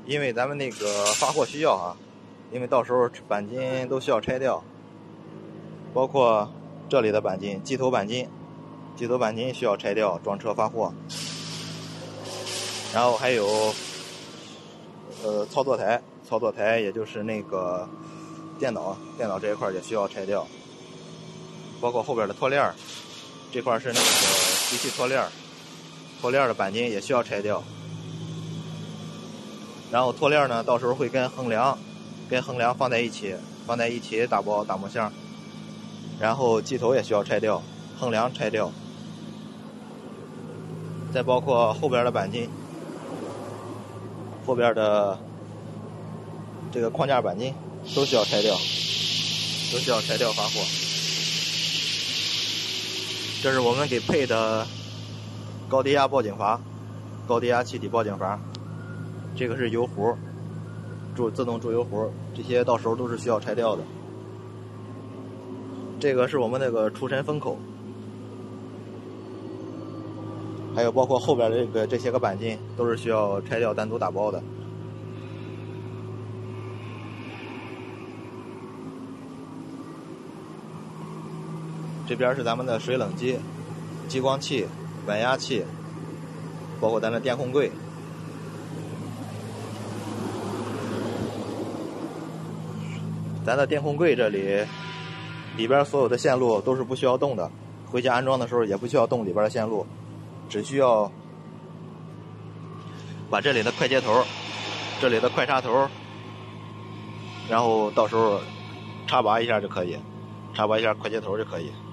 因为咱们那个发货需要啊，因为到时候钣金都需要拆掉，包括这里的钣金，机头钣金需要拆掉装车发货，然后还有操作台也就是那个电脑这一块也需要拆掉，包括后边的托链，这块是那个机器托链的钣金也需要拆掉。然后托链呢，到时候会跟横梁放在一起打包打磨箱。然后机头也需要拆掉，横梁拆掉，再包括后边的钣金，后边的这个框架钣金都需要拆掉发货。这是我们给配的高低压报警阀，高低压气体报警阀。这个是油壶，自动注油壶，这些到时候都是需要拆掉的。这个是我们那个出尘风口，还有包括后边的这些个钣金都是需要拆掉单独打包的。这边是咱们的水冷机、激光器、稳压器，包括咱的电控柜。咱的电控柜这里边所有的线路都是不需要动的，回家安装的时候也不需要动里边的线路，只需要把这里的快接头、这里的快插头，然后到时候插拔一下就可以，插拔一下快接头就可以。